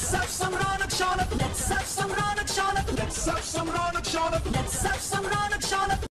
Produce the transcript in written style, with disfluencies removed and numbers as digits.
Let's have some Ronak Shawnat. Let's have some Ronak Shawnat. Let's have some Ronak Shawnat. Let's have some